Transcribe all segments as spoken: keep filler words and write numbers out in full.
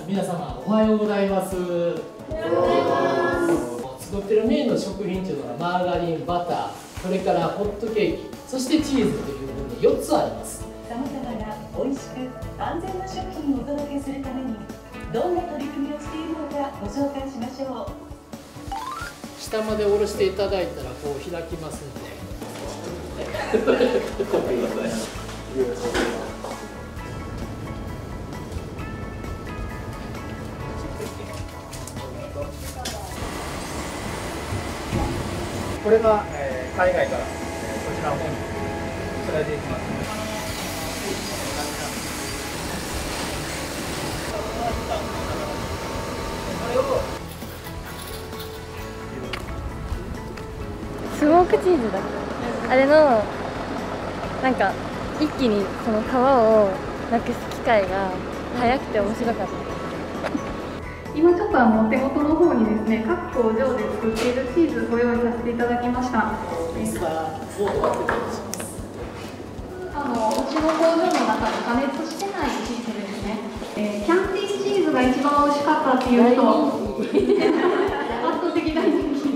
皆様おはようございます。作ってるメインの食品というのがマーガリン、バター、それからホットケーキ、そしてチーズというふうによっつあります。 さまざまな美味しく安全な食品をお届けするためにどんな取り組みをしているのかご紹介しましょう。 下まで下ろしていただいたらこう開きますのでこれが、えー、海外から、えー、こちらの方に送られていきます。 スモークチーズだっけ、あれのなんか一気にその皮をなくす機械が早くて面白かった。 今ちょっとあのお手元の方にですね、各工場で作っているチーズご用意させていただきました。あのうちの工場の中で加熱してないチーズですね。えー、キャンティーチーズが一番美味しかったっていう人、圧倒的大人気。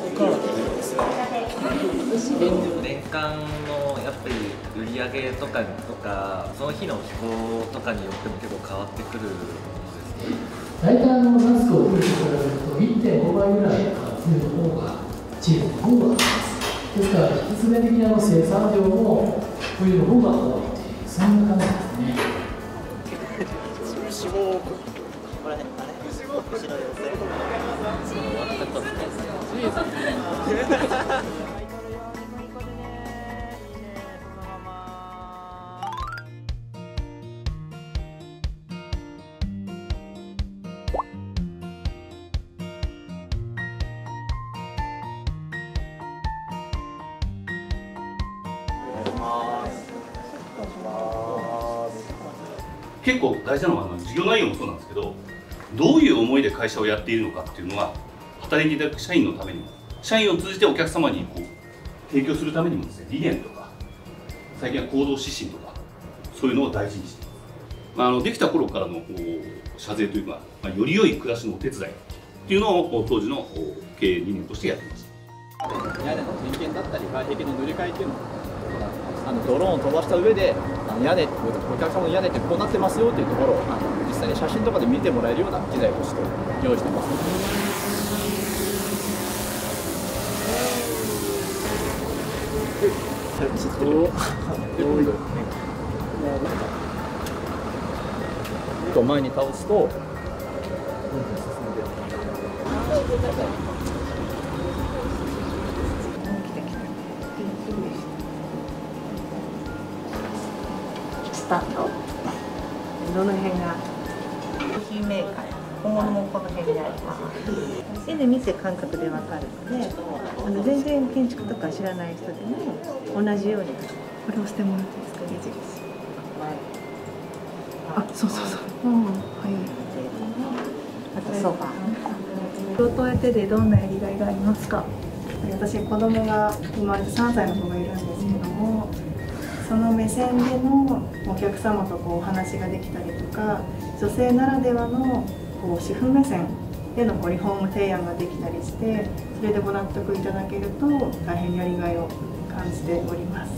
年間のやっぱり売り上げとかとかその日の気候とかによっても結構変わってくるものですね。 大体あのマスクを冬と比べると いってんご 倍ぐらい冬の方がチーズの方があります。ですから必然的にあの生産量も冬の方が多いというそんな感じですね。 牛もここら辺あれ牛の妖精結構大事なのはあの事業内容もそうなんですけど、どういう思いで会社をやっているのかっていうのは働いていただく社員のためにも、社員を通じてお客様にこう提供するためにもですね、理念とか最近は行動指針とかそういうのを大事にしています。まあ、あのできた頃からの社税というか、まあ、より良い暮らしのお手伝いっていうのを当時の経営理念としてやっています。 屋根の点検だったり外壁の塗り替えっていうのをあのドローンを飛ばした上であの屋根お客様の屋根ってこうなってますよっていうところをあの実際に写真とかで見てもらえるような機材として用意してます。と前に倒すとスタート。どの辺が商品メーカー、今後もこの辺にあります。絵で見て感覚でわかるので、あの全然建築とか知らない人でも同じようにこれをしてもらっていいですか、矢印。あ、そうそうそう。うん、はい。あとソファー。 仕事をやっててどんなやりがいがありますか？私子供が生まれてさんさいの子がいるんですけども、その目線でのお客様とこうお話ができたりとか、女性ならではのこう主婦目線でのこうリフォーム提案ができたりして、それでご納得いただけると大変やりがいを感じております。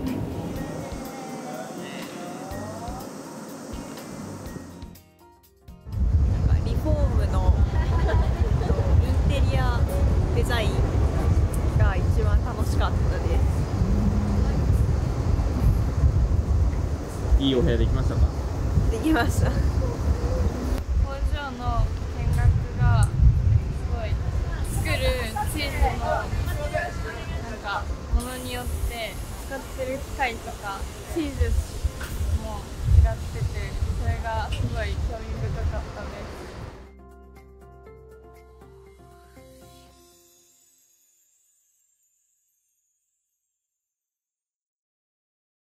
リフォームのインテリアデザインが一番楽しかったです。 いいお部屋できましたか？ できました。工場の見学がすごい作るチーズのなんかものによって使ってる機械とかチーズも違ってて、それがすごい興味深かったです。